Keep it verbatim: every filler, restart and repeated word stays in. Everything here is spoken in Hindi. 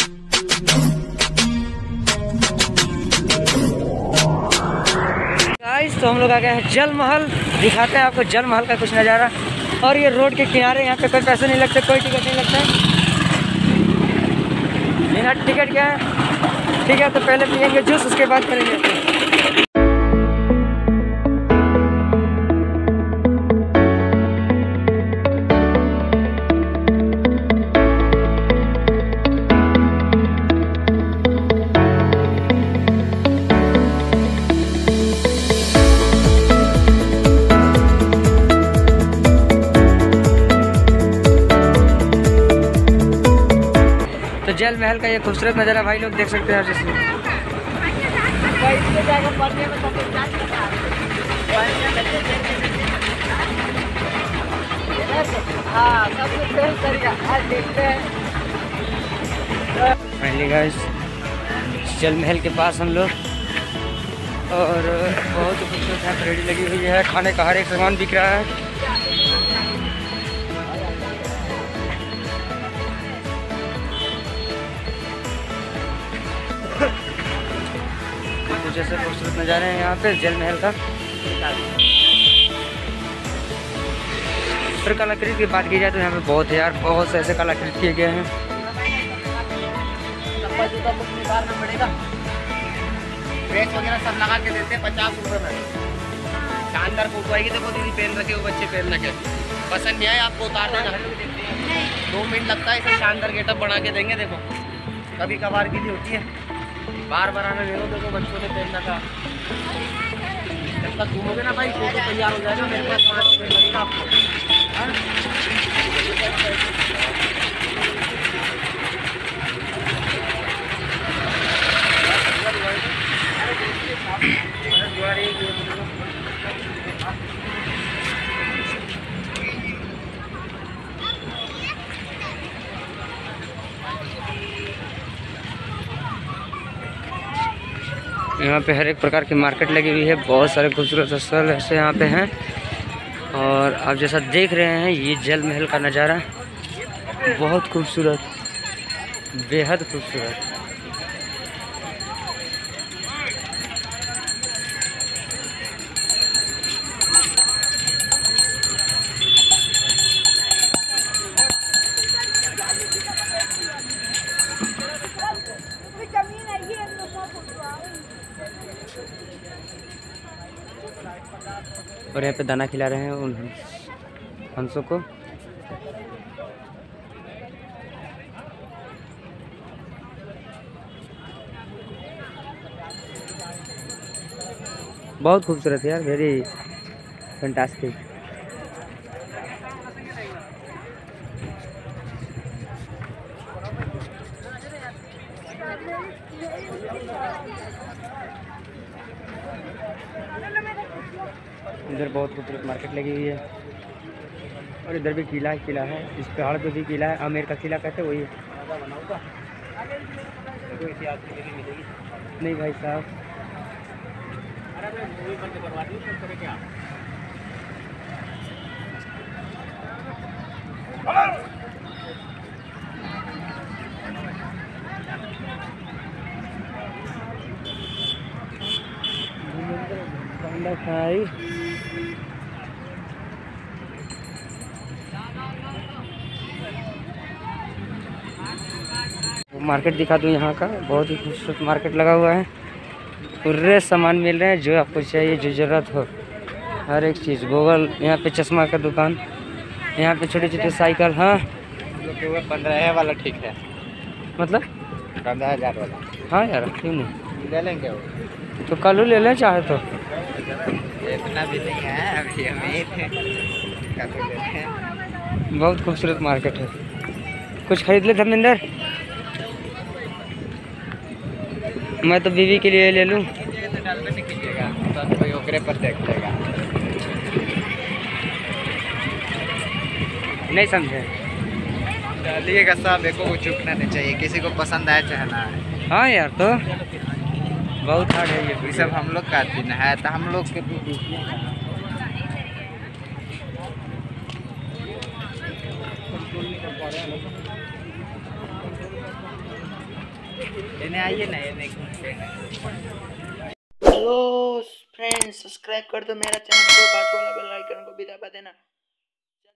गाइस तो हम लोग आ गए हैं जल महल, दिखाते हैं आपको जल महल का कुछ नज़ारा। और ये रोड के किनारे, यहाँ पे कोई पैसे नहीं लगते, कोई टिकट नहीं लगता है। बिना टिकट क्या है, ठीक है। तो पहले पियेंगे जूस, उसके बाद करेंगे। तो जल महल का ये खूबसूरत नज़ारा भाई लोग देख सकते हैं। जिसमें फाइनली गाइस जल महल के पास हम लोग, और बहुत ही खूबसूरत यहाँ रेडी लगी हुई है, खाने का हर एक सामान बिक रहा है। जैसे खूबसूरत नज़ारे हैं यहाँ पे जल महल का। फिर कलाकृति की बात की जाए तो यहाँ पे बहुत है यार, बहुत से ऐसे कलाकृति किए गए हैं। ड्रेस वगैरह सब लगा के देते हैं पचास रुपये में। शानदार फोटो आएगी, देखो दीदी पहन रखे हो, बच्चे पहन रखे, पसंद नहीं आए आपको उतार देना। दो मिनट लगता है, इसे शानदार गेटअप बना के देंगे। देखो कभी कभार की भी होती है, बार बार आने देखो। देखो बच्चों ने पहनना था, जब तक घूमोगे ना भाई फोटो तैयार हो जाएगा। मेरे पास पाँच रुपये लगेगा आपको। यहाँ पे हर एक प्रकार की मार्केट लगी हुई है, बहुत सारे खूबसूरत स्थल ऐसे यहाँ पे हैं। और आप जैसा देख रहे हैं ये जल महल का नज़ारा बहुत खूबसूरत, बेहद खूबसूरत। और यहाँ पे दाना खिला रहे हैं उन हंसों को। बहुत खूबसूरत है यार, वेरी फैंटास्टिक। इधर बहुत खूबसूरत मार्केट लगी हुई है, और इधर भी किला किला है। इस पहाड़ पे भी किला है, आमेर का किला कहते हैं, वही है। नहीं भाई साहब, खाई मार्केट दिखा दूँ यहाँ का। बहुत ही खूबसूरत मार्केट लगा हुआ है, पूरे सामान मिल रहे हैं जो आपको चाहिए, जो ज़रूरत हो, हर एक चीज़। गूगल, यहाँ पे चश्मा का दुकान, यहाँ पे छोटे छोटे साइकिल। हाँ पंद्रह वाला ठीक है, मतलब पंद्रह हज़ार वाला। हाँ यार क्यों नहीं, ले लेंगे वो तो कल ले लें चाहे तो। इतना भी नहीं है अभी, अमीर बहुत खूबसूरत मार्केट है। कुछ खरीद ले धर्मेंद्र, मैं तो बीवी के लिए ले लूँ। कोई ओकरे पर देख लेगा, नहीं समझे। डालिएगा सब, एको को चूकना नहीं चाहिए, किसी को पसंद आए चाहे ना आए। हाँ यार, तो बहुत हार्ड है ये। ये सब हम लोग का दिन है, तो हम लोग के लेने आइए ना, ये नहीं घूमते हैं। हेलो फ्रेंड्स, सब्सक्राइब कर दो मेरा चैनल को, बाजू वाला बेल आइकन को भी दबा देना।